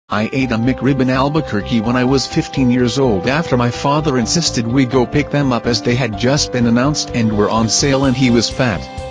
I ate a McRib in Albuquerque when I was 15 years old after my father insisted we go pick them up as they had just been announced and were on sale and he was fat.